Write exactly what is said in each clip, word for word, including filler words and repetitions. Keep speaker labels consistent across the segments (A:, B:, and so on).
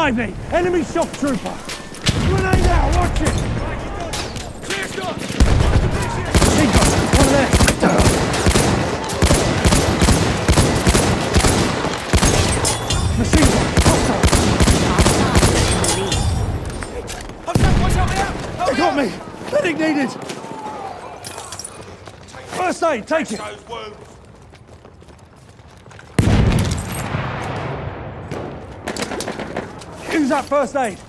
A: Behind me! Enemy shock trooper! Grenade out! Watch it!
B: Clear shot!
A: Machine gun! One there! Machine gun! Hostile!
B: Hostile, watch out, man!
A: They got me! Medic needed! First aid, take it!
B: Those wounds.
A: Use that first aid!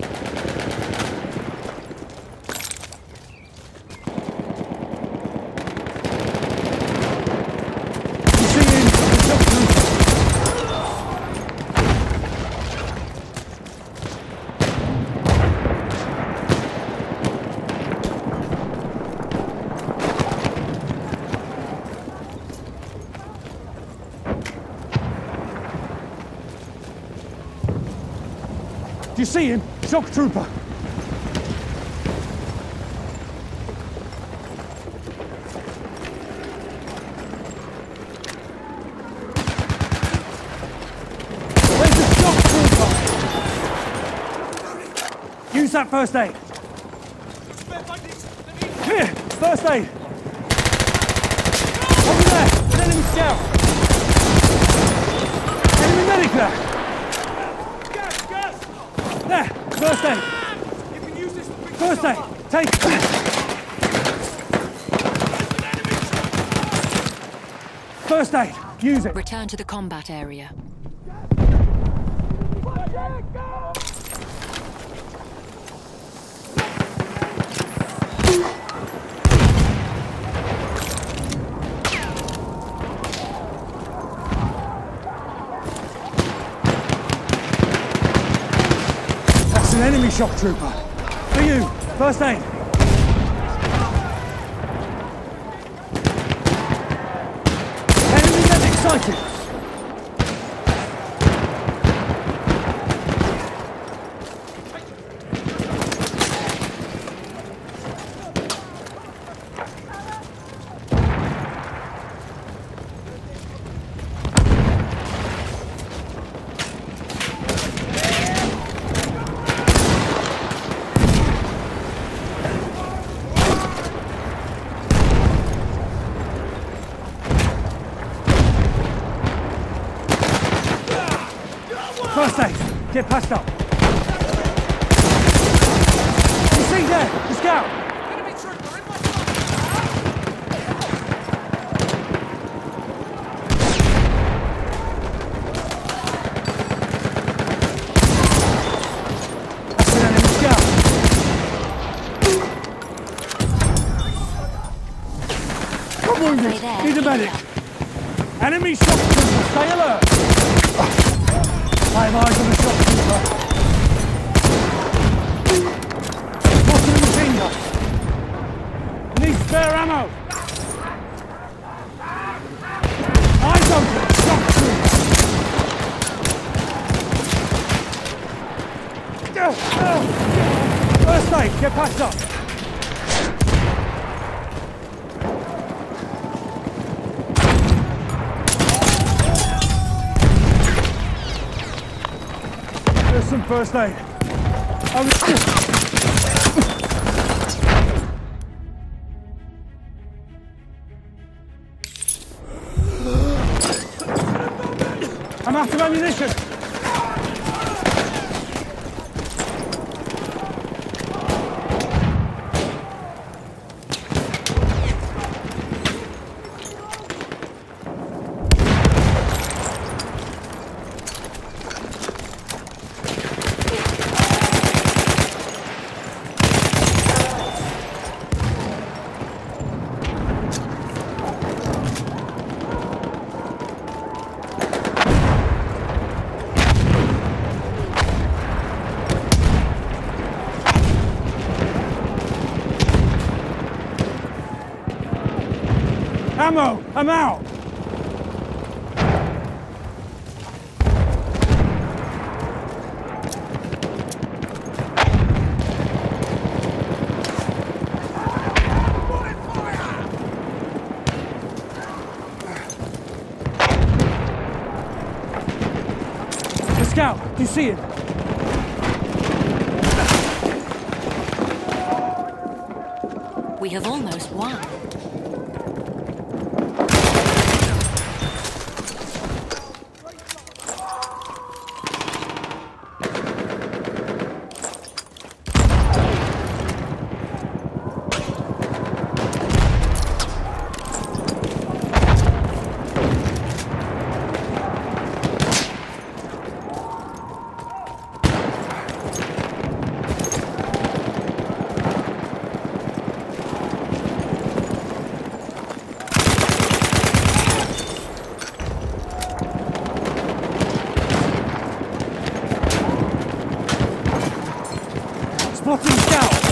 A: You see him? The shock trooper. Do you see him? Shock trooper. Where's the shock trooper? Use that first aid. Here, first aid. Over there, an enemy scout. Enemy medic there.
B: Gas, gas!
A: There, first aid.
B: You can use this to pick
A: First aid,
B: yourself up.
A: take it. First aid, use it.
C: Return to the combat area.
A: That's an enemy shock trooper. For you, first aid. Enemy medic sighted. First aid, get passed up. You see there, the scout.
B: Enemy trooper in my
A: That's an enemy scout. I'm wounded,
C: Stay there.
A: need a medic. Enemy shock trooper, stay alert. I have eyes on the shock trooper. What's in the machine gun? Need spare ammo. Eyes open, shock trooper. First aid, get patched up. There's some first aid. I was... I'm out of ammunition. Ammo! I'm out! The scout, do you see it?
C: We have almost won.
A: Spotting scout!